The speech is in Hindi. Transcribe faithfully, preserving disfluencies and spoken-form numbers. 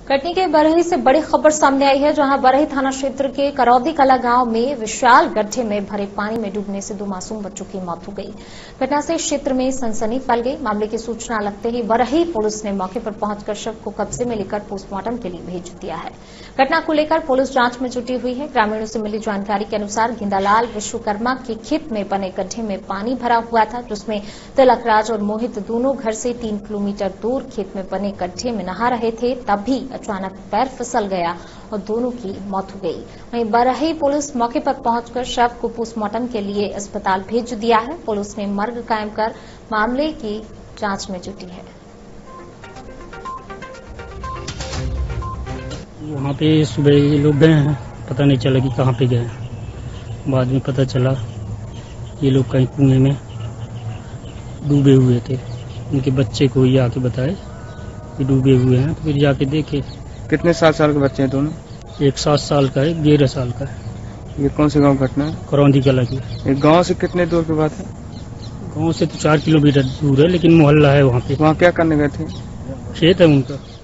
कटनी के बरही से बड़ी खबर सामने आई है, जहां बरही थाना क्षेत्र के करौदी कला गांव में विशाल गड्ढे में भरे पानी में डूबने से दो मासूम बच्चों की मौत हो गई। घटना से क्षेत्र में सनसनी फैल गई। मामले की सूचना लगते ही बरही पुलिस ने मौके पर पहुंचकर शव को कब्जे में लेकर पोस्टमार्टम के लिए भेज दिया है। घटना को लेकर पुलिस जांच में जुटी हुई है। ग्रामीणों से मिली जानकारी के अनुसार गिंदालाल विश्वकर्मा के खेत में बने गड्ढे में पानी भरा हुआ था, जिसमें तिलकराज और मोहित दोनों घर से तीन किलोमीटर दूर खेत में बने गड्ढे में नहा रहे थे। तभी अचानक पैर फिसल गया और दोनों की मौत हो गई। वहीं बरही पुलिस मौके पर पहुंचकर शव को पोस्टमार्टम के लिए अस्पताल भेज दिया है। पुलिस ने मर्ग कायम कर मामले की जांच में जुटी है। वहाँ पे सुबह ये लोग गए हैं, पता नहीं चला कि कहाँ पे गए। बाद में पता चला ये लोग कहीं कुएं में डूबे हुए थे। उनके बच्चे को ये आके बताए कि डूबे हुए हैं, तो फिर जाके देखे। कितने सात साल के बच्चे हैं दोनों? एक सात साल का है, ग्यारह साल का है। ये कौन से गांव घटना है? करौदी कला की। एक गांव से कितने दूर की बात है? गांव से तो चार किलोमीटर दूर है, लेकिन मोहल्ला है वहाँ पे। वहाँ क्या करने गए थे? खेत है उनका।